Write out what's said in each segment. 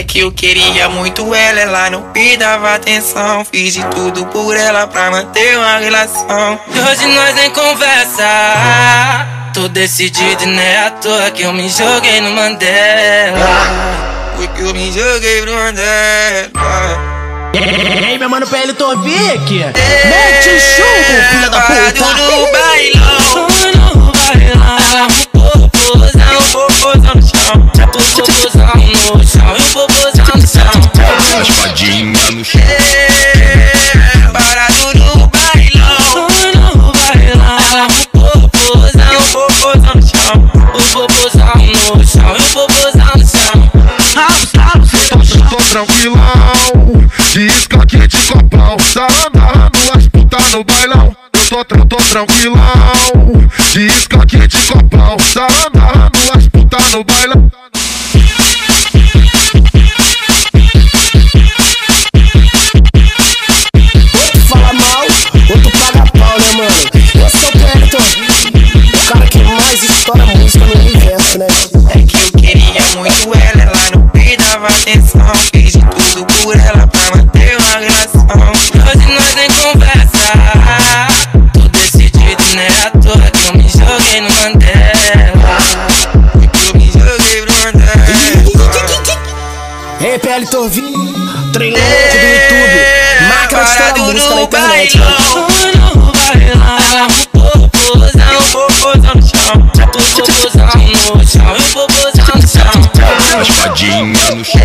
que eu queria muito ela não me dava atenção. Fiz de tudo por ela pra manter uma relação. E hoje nós nem conversa. Tô decidido e não é à toa que eu me joguei no Mandela. Porque eu me joguei no Mandela. Ei, meu mano PL Tovic, mete o chumbo, filha da puta. No bailão, No bailão, popozão, popozão no chão, popozão no chão, e o popozão no chão. Raspadinha no chão. Parado no bailão, No bailão, popozão no chão, o popozão no chão, e o popozão no chão. Tô tranquilão, disca quente copão. Tá andando as puta no bailão. Eu tô tranquilão, disca quente copão. Tá andando as puta no bailão. Outro fala mal, outro paga pau, né, mano? Eu sou o PL Tovic, o cara que mais estoura música no universo, né? é que eu queria muito ela não me dava atenção. Fiz de tudo por ela pra manter uma relação. Hoje nós nem conversa. Tô decidido e não é à toa que eu me joguei no Mandela. Porque eu me joguei no Mandela. Ei, PL Tovic, trem louco do YouTube, máquina de estourar música na internet, mano. No bailão, Popozão no chão, popozão no chão, e o popozão no chão. Raspadinha no chão.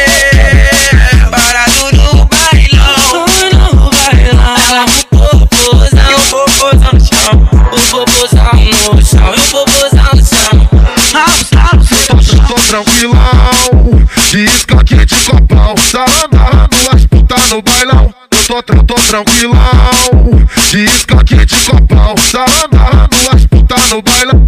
parado no bailão, No bailão, popozão no chão, o popozão no chão, e o popozão no chão. Tô tranquilão, disca quente copão. Tá andando as puta no bailão. Eu tô tranquilão, disca quente copão. Tá andando as puta no bailão.